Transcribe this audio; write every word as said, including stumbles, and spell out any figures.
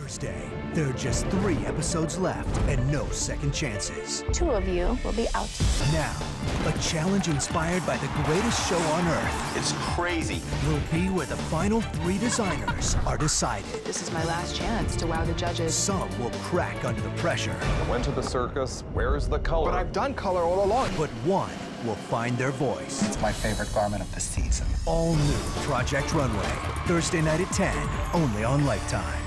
Thursday. There are just three episodes left and no second chances. Two of you will be out. Now, a challenge inspired by the greatest show on Earth. It's crazy. Will be where the final three designers are decided. This is my last chance to wow the judges. Some will crack under the pressure. I went to the circus. Where's the color? But I've done color all along. But one will find their voice. It's my favorite garment of the season. All new Project Runway. Thursday night at ten, only on Lifetime.